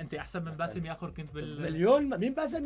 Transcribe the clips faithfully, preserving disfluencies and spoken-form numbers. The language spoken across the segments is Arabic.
انت احسن من باسم ياخر كنت بال مليون. مين باسم؟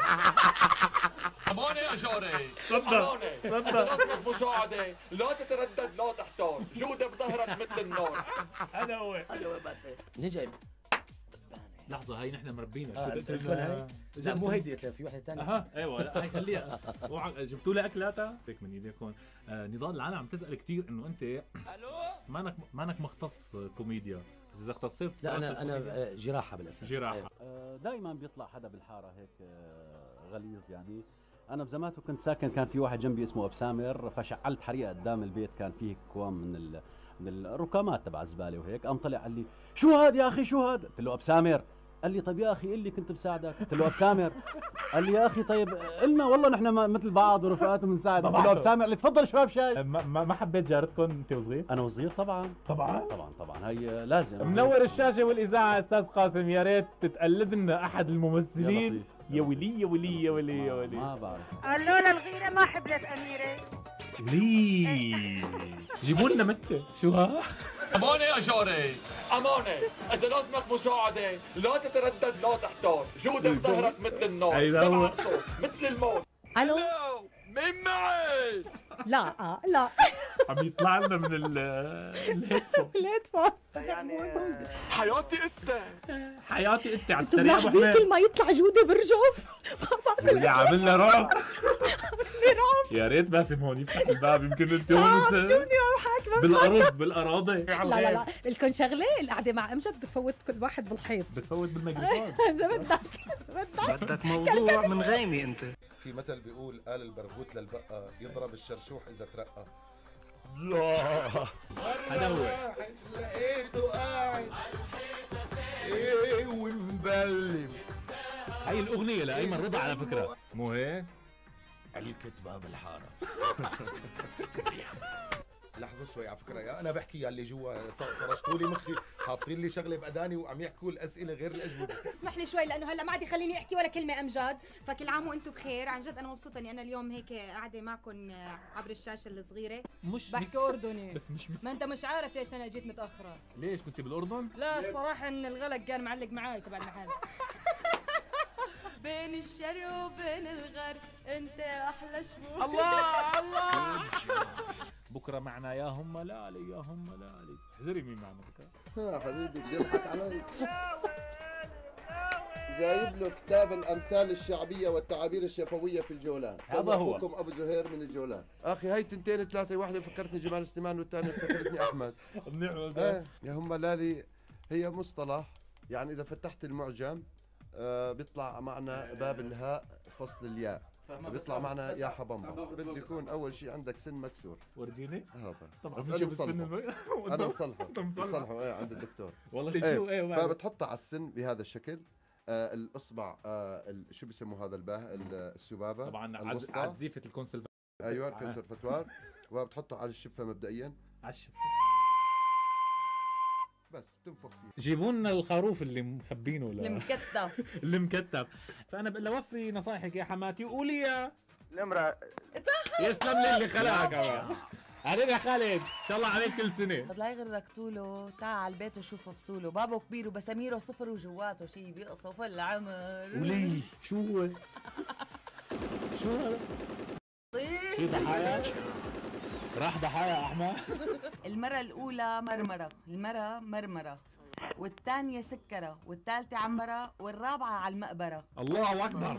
اماني يا جاري. تفضل اماني. تفضل. سنطلب مساعدة، لا تتردد لا تحتار، جودة بظهرك مثل النار. هذا هو هذا هو باسم. نجم. لحظة، هاي نحن مربينا. آه، شو قلت لكم هاي؟ لا مو هيدي، قلت لها في وحده ثانيه. اها ايوه، لا هي خليها. اوعى جبتوا لي اكلاتا هيك من ايديكم. آه نضال، العالم عم تسال كثير انه انت الو مانك مانك مختص كوميديا، بس اذا اختصيت لا انا انا جراحه بالاساس. جراحه. دائما بيطلع حدا بالحاره هيك آه، غليظ يعني. انا بزماته كنت ساكن، كان في واحد جنبي اسمه ابو سامر، فشعلت حريقه قدام البيت، كان فيه كوام من ال... من الركامات تبع الزباله وهيك. قام طلع قال لي شو هاد يا اخي شو هاد؟ قلت له ابو سامر. قال لي طيب يا اخي قل لي كنت بساعدك. قلت له ابو سامر. قال لي يا اخي طيب قلنا والله نحن مثل بعض ورفقات وبنساعد. قلت له ابو سامر. قال لي تفضل شباب شاي. ما, ما حبيت جارتكم انت وصغير؟ انا وصغير طبعا طبعا طبعا طبعا هي لازم. منور الشاشه والاذاعه استاذ قاسم، يا ريت تتقلد لنا احد الممثلين. يا ولي يا ولي يا ولي يا ولي. ما بعرف. لولا الغيرة ما حبلت أميرة. ولي جيبوا لنا متى شو ها؟ اماني يا جاري. اماني. اذا لازمك مساعدة، لا تتردد لا تحتار، جودة بظهرك مثل النار. أيوة هو. سمع صوت مثل الموت. ألو؟ مين معي؟ لا آه لا. عم يطلع لنا من ال الهيدفون. الهيدفون. حياتي انت. حياتي انت على انتوا السريع ابو ملاحظين حميد. كل ما يطلع جودة برجف. بخاف اكل. اللي عاملنا رعب. رعب. يا ريت باسم هون يفتح الباب، يمكن انت هون اه مش- بدوني ما بحاك. بالارض بالاراضي. لا لا لا، الكون شغله القعده مع امجد بتفوت كل واحد بالحيط. بتفوت بالميكروفون. اذا بدك اذا بدك. بدك موضوع من غيمي انت. في مثل بيقول قال البرغوث للبقة يضرب الشرشوح إذا ترقى. هذا هو. لقيته قاعد ايه ومبلم. هاي الاغنيه لايمن رضا على فكره، مو هيك؟ الكتبه بالحاره. لحظة شوي على فكرة، يا أنا بحكي يا اللي جوا فرشتوا لي مخي، حاطين لي شغلة بأداني وعم يحكوا الأسئلة غير الأجوبة. اسمح لي شوي لانه هلا ما عاد يخليني احكي ولا كلمه امجد، فكل عام وانتم بخير. عن جد انا مبسوطه اني انا اليوم هيك قاعده معكم عبر الشاشه الصغيره. مش بحكي اردني. بس مش مس... ما انت مش عارف ليش انا جيت متاخره. ليش كنت بالاردن؟ لا الصراحه ان الغلق كان معلق معاي تبع المحل. بين الشرق وبين الغرب انت احلى شموع. الله الله. بكره معنا يا هم لالي يا هم لالي. احذري مين معنا بكره. يا حبيبي بدي يضحك علي. جايب له كتاب الأمثال الشعبية والتعابير الشفوية في الجولان. هذا هو. أخوكم أبو زهير من الجولان. أخي هاي تنتين ثلاثة، واحدة فكرتني جمال سليمان والثانية فكرتني أحمد. منيح ايه يا هم لالي هي مصطلح، يعني إذا فتحت المعجم آه بيطلع معنا باب الهاء فصل الياء، بيطلع معنا يا حبمبة. بده يكون أول شيء عندك سن مكسور. ورجيني. هذا طبعا بس مش أنا بالسن مصلحه. الم- أنا مصلحه أنت مصلحه. مصلحه إيه عند الدكتور. والله ايه شو ايه وبعد؟ فبتحطها على السن بهذا الشكل. آه الإصبع آه ال- شو بيسموا هذا الباه السبابة طبعا عز- الوسطى. عزيفه الكونسل. أيوه الكونسرفتوار. وبتحطه على الشفة مبدئيا، عش. بس تنفخ فيه. جيبوا لنا الخروف اللي مخبينه ل... المكتف. اللي مكتب. فانا بقول وفي نصايحك يا حماتي وقولي يا الامرأة. يسلم لي اللي خلقها كمان. علينا يا خالد ان شاء الله عليك كل سنه. لا يغرك طوله، تعال على البيت وشوف فصوله، بابه كبير وبساميره صفر وجواته شي بيقصف العمر. ولي شو هو؟ شو هذا؟ في ضحايا؟ راح ضحايا احمد. المرة الأولى مرمرة، المرة مرمرة، والثانية سكرة، والثالثة عمرة، والرابعة على المقبرة. الله اكبر.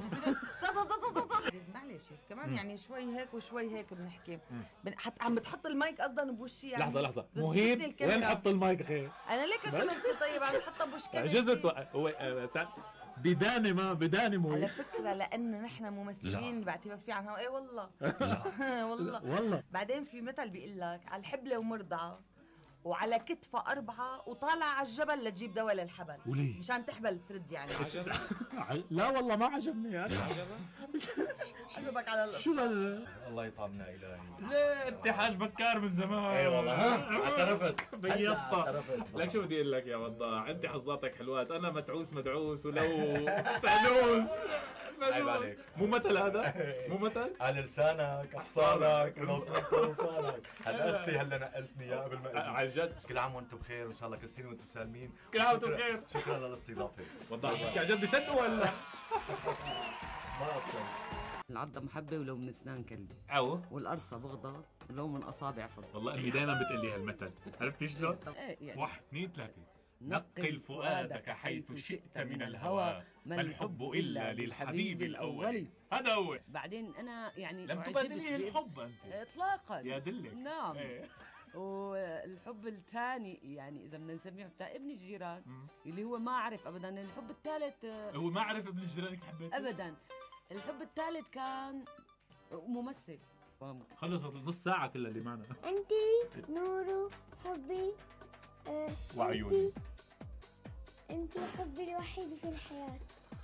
معلش كمان يعني شوي هيك وشوي هيك بنحكي. بن... حت... عم بتحط المايك اصلا بوشي يعني. لحظه لحظه بتشوفني مهيب الكاميرا. وين حط المايك اخي؟ انا ليك كاميرتي طيب عم تحطها بوش كاميرتي. عجزت و... هو آه، بتاع- بداني ما بداني على مهيب. فكرة لأنه نحن ممثلين بعتبر في عنها ايه والله. والله والله بعدين في مثل بيقول لك على الحبلة ومرضعة وعلى كتفها أربعة وطالع على الجبل لتجيب دواء للحبل. وليه؟ مشان تحبل ترد يعني. لا والله ما عجبني يعني. عجبك على القصة. شو هذا؟ الله يطعمنا إلهي. ليه انت حاج بكار من زمان. اي والله ها اعترفت. بيضة. لك شو بدي اقول لك يا وضاع، انت حظاتك حلوات، انا متعوس مدعوس ولو فانوس عيب عليك. مو مثل هذا؟ مو مثل؟ على لسانك حصانك ونصك ولسانك. هلا اختي هلا نقلتني اياه قبل ما اجي. عن جد كل عام وانتم بخير وان شاء الله كل سنه وانتم سالمين. كل عام وانتم بخير. شكرا للاستضافه. والله عن جد بيصدقوا ولا؟ ما اصلا. العضة محبة ولو من اسنان كلبي. او والقرصة بغضة ولو من اصابع فضة. والله امي دائما بتقول لي هالمثل، عرفتي شلون؟ ايه يعني واحد اثنين ثلاثة. نقل فؤادك حيث شئت من الهوى، ما الحب الا للحبيب الاولي. هذا هو. بعدين انا يعني لم أعجبت تبادليه ب- الحب انت. اطلاقا يا دلك. نعم. إيه. والحب الثاني يعني اذا بدنا نسميه بتاع ابن الجيران مم. اللي هو ما عرف ابدا. الحب الثالث آه، هو ما عرف ابن الجيران انك حبيته؟ ابدا. الحب الثالث كان ممثل. خلصت النص ساعة كلها اللي معنا. انتي نورو حبي آه وعيوني. انتي حبي الوحيد في الحياة.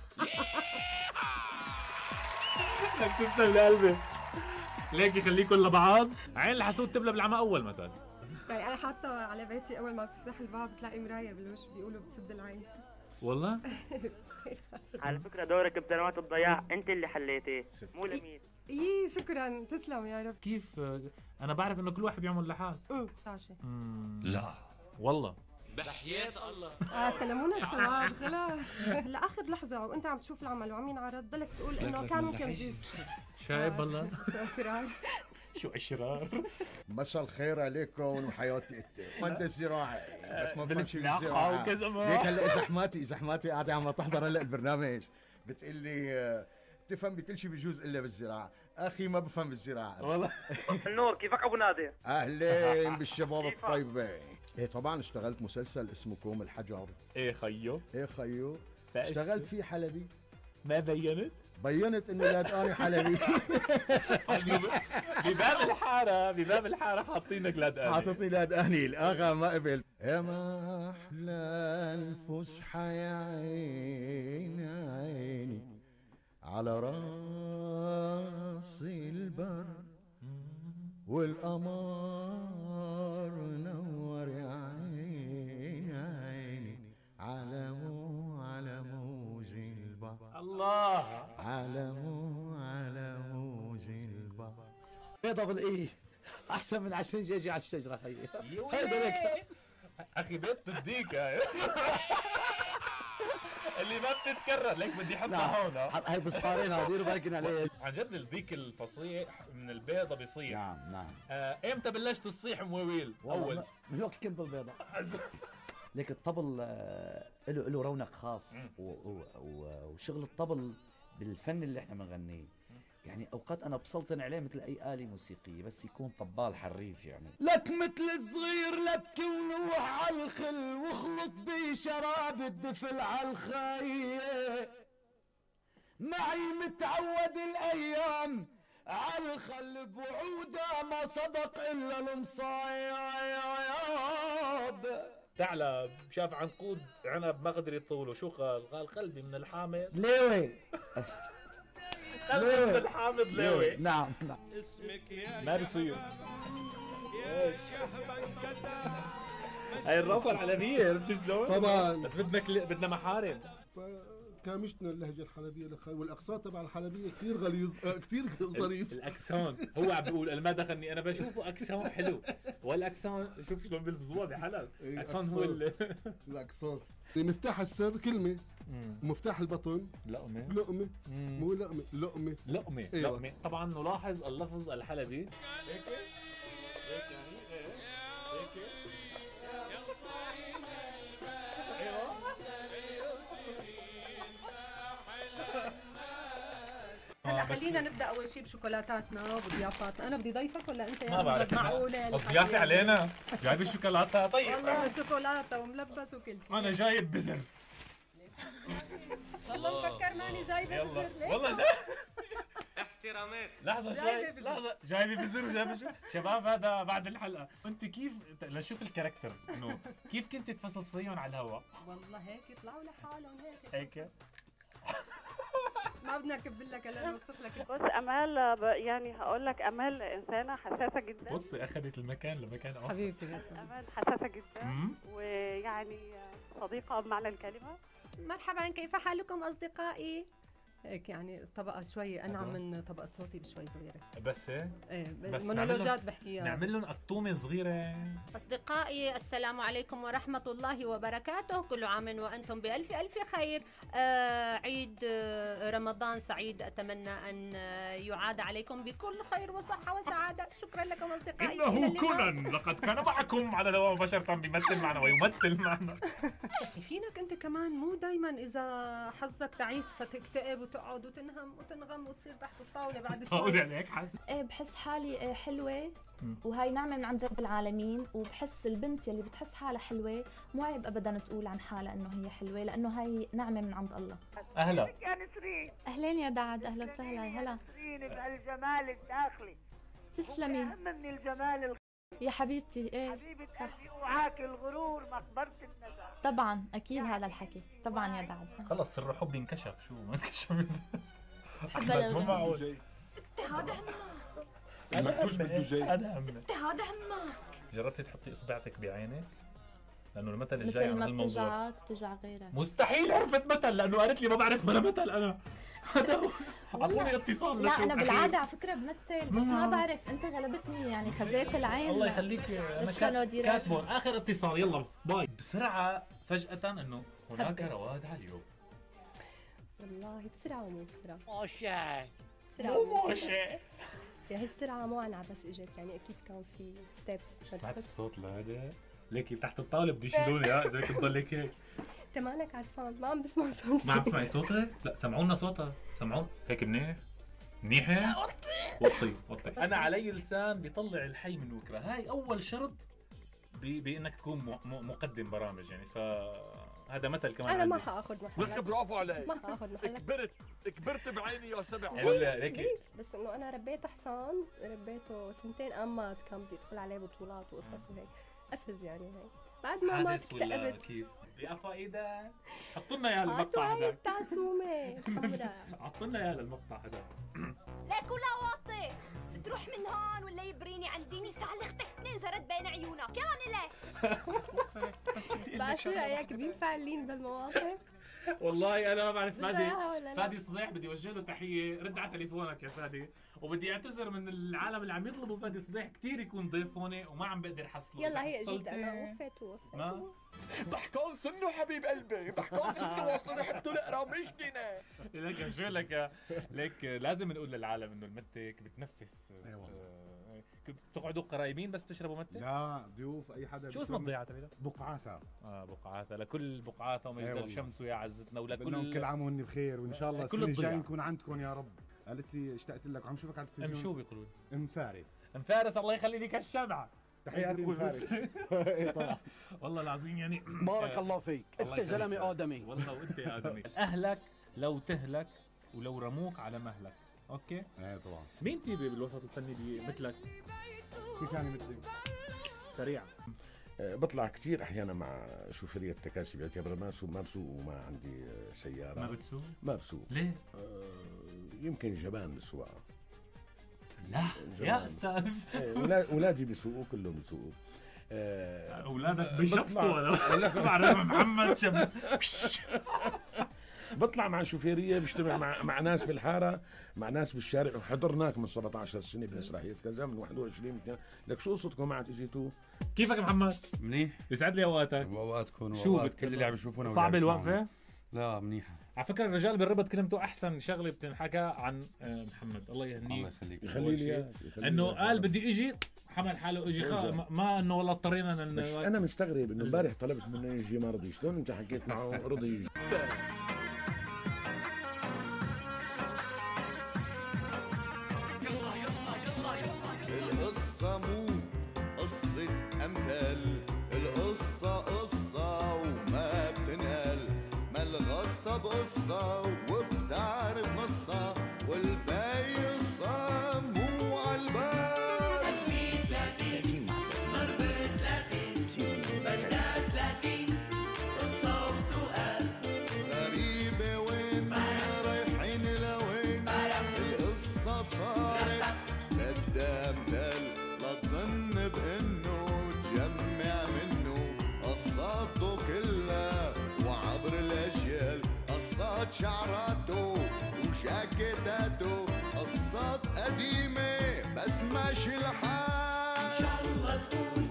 لك تسلم لقلبي. ليكي خليكم لبعض. عين الحسود تبلى بالعمى اول مثل. يعني انا حاطه على بيتي اول ما بتفتح الباب بتلاقي مرايه بالوش بيقولوا بتسد العين. والله؟ على فكرة دورك بسنوات الضياع انت اللي حليتيه مو لمين. ايه شكرا تسلم يا رب. كيف؟ انا بعرف انه كل واحد بيعمل لحال. امم تعشي. لا والله. بحياة الله. اه سلمونا الشباب خلاص. لاخر لحظه وانت عم تشوف العمل وعم ينعرض ضلك تقول انه كان ممكن نجيب. شايب والله. شو اسرار. شو اشرار. مساء الخير عليكم وحياتي انت مهندس زراعي بس ما بفهم شو بالفلاحة بالزراعه وكذا ما. ليك هلا اذا حماتي اذا حماتي قاعده عم تحضر هلا البرنامج بتقول لي آه، تفهم بكل شيء بيجوز الا بالزراعه. اخي ما بفهم بالزراعه والله. النور كيفك ابو نادر؟ اهلين بالشباب الطيبه. ايه طبعا اشتغلت مسلسل اسمه كوم الحجر. ايه خيو. ايه خيو. فايش؟ اشتغلت فيه حلبي. ما بينت؟ بينت انه لادقاني حلبي. بباب الحاره بباب الحاره حاطينك لادقاني. حاططني لادقاني الاغا ما قبل. يا ما احلى الفسحه يا عيني عيني على راس البر والقمر نور يا عيني عيني على مو على موج البحر. الله. على مو على موج البحر. بيضة بالايه احسن من عشرين جيجي على الشجره. هي هيدا لك اخي بيت صديقة. اللي ما بتتكرر ليك بدي احطها هون. هاي بصفارين ديروا بالكم عليه. عن جد الذيك الفصيح من البيضة بيصيح. نعم نعم. آه، امتى بلشت تصيح مواويل؟ اول من وقت كنت بالبيضة. ليك الطبل آه، له له رونق خاص و- و- و- وشغل الطبل بالفن اللي احنا بنغنيه يعني اوقات انا بسلطن عليه مثل اي آلة موسيقية بس يكون طبال حريف يعني. لك مثل الصغير لبكي ونوح على الخل واخلط بي شراب الدفل على الخاية معي متعود الايام على الخل بوعوده ما صدق الا المصايب. ثعلب شاف عنقود عنب ما قدر يطوله شو قال؟ قال قلبي من الحامض ليوي. قلبي من الحامض ليوي. نعم نعم. اسمك يا ما بصير. هاي الرقصة العالمية عرفت شلون؟ طبعاً. بس بدنا كل... بدنا محارم. كامشنا اللهجه الحلبيه لخ- والاقساط تبع الحلبيه كثير غليظ آه، كثير ظريف. الاكسون هو عم بيقول انا ما دخلني انا بشوفه اكسون حلو والاكسون شوف شلون بيلبسوها بحلب. الاكسون هو ال... الاقساط. مفتاح السر كلمه ومفتاح البطن لقمه لقمه مو لقمه لقمه لقمه أيوة. لقمه. طبعا نلاحظ اللفظ الحلبي هيك هيك هيك هيك هلا خلينا نبدا اول شيء بشوكولاتاتنا وبضيافاتنا. انا بدي ضيفك ولا انت؟ ما بعرف معقوله الضيافه علينا جايب الشوكولاته. طيب والله شوكولاته وملبس وكل شيء. انا جايب بزر. والله مفكر ماني جايبه بزر. ليش؟ والله جاي احترامات. لحظة شوي لحظة جايبة بزر وجايبة شو شباب هذا بعد الحلقة. انت كيف لنشوف الكاركتر انه كيف كنت تفصفصيهم على الهواء؟ والله هيك يطلعوا لحالهم هيك هيك ما بدنا نكب لك هلا نوصف لك. بص امال ب- يعني هقول لك امال انسانه حساسه جدا. بصي اخذت المكان لمكان اخر. حبيبتي بس امال حساسه جدا مم. ويعني صديقه بمعنى الكلمه. مرحبا كيف حالكم اصدقائي؟ هيك يعني طبقه شوي انعم من طبقه صوتي بشوي صغيره. بس هيك؟ ايه بس مونولوجات بحكيها. نعمل لهم قطومه صغيره. أصدقائي السلام عليكم ورحمة الله وبركاته، كل عام وأنتم بألف ألف خير. آه عيد آه رمضان سعيد، أتمنى أن آه يعاد عليكم بكل خير وصحة وسعادة. شكرا لكم أصدقائي. إنه كونان لقد كان معكم على الهواء مباشرة بيمثل معنا ويمثل معنا. فينك أنت كمان مو دايما إذا حظك تعيس فتكتئب وتقعد وتنهم وتنغم وتصير تحت الطاولة بعد شوي. طاولة عليك حاسس؟ ايه بحس حالي حلوة، وهي نعمة من عند رب العالمين، وبحس البنت يلي بتحس حالها حلوة مو عيب ابدا تقول عن حالها انه هي حلوة، لانه هي نعمة من عند الله. اهلا يا نسرين. اهلين يا دعد، اهلا وسهلا. هلا نسرين بهالجمال الداخلي. تسلمي. اهم من الجمال الخ... يا حبيبتي. ايه حبيبة قلبي، اوعاك الغرور مقبرة الندى. طبعا اكيد هذا الحكي، طبعا يا دعد. خلص سر حبي انكشف، شو ما انكشف ازاي؟ احمد مو معقول. هذا انا همك بده جاي. انا همك. هذا همك. جربتي تحطي اصبعتك بعينك؟ لانه المثل الجاي مثل عن ما هالموضوع بتجعك بتجع غيرك. مستحيل عرفت مثل، لانه قالت لي ما بعرف ولا مثل. انا هذا هو. اعطوني اتصال. لا انا بالعاده على فكره بمثل، بس ما بعرف، انت غلبتني يعني، خزيت العين. الله يخليك. انا كاتبون اخر اتصال. يلا باي. بسرعه فجاه انه هناك رواد على اليوم. والله بسرعه ومو بسرعه. موشة مو موشة. يا هالسرعه مو انا بس اجت، يعني اكيد كان في ستيبس. سمعت الصوت لهذا؟ ليكي تحت الطاوله بده يشيلوني. ها اذا بدك تضلك هيك. انت مالك عرفان، ما عم بسمع صوتي. ما عم تسمعي صوتك؟ لا سمعونا صوتها. سمعون هيك منيح منيحه. وطي وطي. انا علي لسان بيطلع الحي من وكره. هاي اول شرط بانك تكون مقدم برامج يعني. فهذا مثل كمان. انا ما حاخذ محلك. لك برافو عليك. ما حاخذ محلك. كبرت كبرت بعيني يا سبع. ليك بس انه انا ربيت حصان، ربيته سنتين امات، كان بدي ادخل عليه بطولات وقصص وهيك، قفز يعني هيك. بعد ما مات اكتئبت. كيف؟ بقفا ايدك. حطوا لنا اياها المقطع هذا. هاي التعسومه حمراء. حطوا لنا اياها المقطع هذا. ليك ولا واطي تروح من هون ولا يبريني عنديني ساعة اختك نزرت بين عيونك. يلا ليه؟ بقى شو رايك بينفع اللين بالمواقف؟ والله انا ما بعرف. فادي فادي صبيح بدي اوجه له تحيه. رد على تليفونك يا فادي، وبدي اعتذر من العالم اللي عم يطلبوا فادي صبيح كثير يكون ضيف هون وما عم بقدر احصله. يلا هي اجيت انا وفيت ووفيت. ما ضحكون سنه حبيب قلبي، ضحكون سنه واصلين حتى الاقرا مش جنيه. لك شو لك لك لازم نقول للعالم انه المتك بتنفس. ايوه بتقعدوا قرايبين بس تشربوا متك؟ لا ضيوف اي حدا. شو اسم الضيعه تبعتها؟ بقعاتها. اه بقعاتها. لكل بقعاتها ومجد الشمس ويا عزتنا ولكل كل عام وهن بخير، وان شاء الله السنه الجايه نكون عندكم يا رب. قالت لي اشتقت لك وعم شوفك على التلفزيون. ام شو بيقولوا لي؟ ام فارس. ام فارس الله يخلي لك الشمعة. تحياتي ام فارس. والله العظيم يعني بارك الله فيك، انت زلمه ادمي. والله وانت ادمي. اهلك لو تهلك ولو رموك على مهلك. اوكي؟ ايه طبعا. مين في بالوسط الفني مثلك؟ كيف يعني مثلي؟ سريع. بطلع كثير احيانا مع شوفيرية تكاسي، بعتبر ما بسوق ما بسوق وما عندي سياره. ما بتسوق؟ ما بسوق. ليه؟ آه يمكن جبان بالسواقه. لا جبان. يا استاذ. اولادي بيسوقوا، كلهم بيسوقوا. آه اولادك بيشفطوا ولا بعرف محمد شب. بطلع مع شوفيريه، بجتمع مع مع ناس بالحاره، مع ناس بالشارع، وحضرناك من سبعة عشر سنه بمسرحيه كذا، من واحد وعشرين لك شو قصتكم معك اجيتوا؟ كيفك محمد؟ منيح، يسعد لي اوقاتك. واوقاتكم. شو كل اللي عم يشوفونا صعبه الوقفه؟ لا منيحه. على فكره الرجال بالربط كلمته احسن شغله بتنحكى عن محمد، الله يهنيه. الله يخليك. يخلي لي انه قال بدي اجي، حمل حاله اجي، ما انه والله اضطرينا. بس انا مستغرب انه امبارح طلبت منه يجي ما رضي. شلون انت حكيت معه رضي يجي؟ القصة مو قصة أمثال، القصة قصة وما بتنقل، ما الغصة بقصة وبتعرف نصها، والباقي قصة مو عالبال. ألفين ثلاثين ضربة ثلاثين بدها ثلاثين قصة وسؤال، غريبة وين رايحين لوين، القصة صارت قدام دل، لا تظن بانه تجمع منه، قصاته كلها وعبر الاجيال، قصات شعراته قديمة بس ماشي الحال. إن شاء الله تكون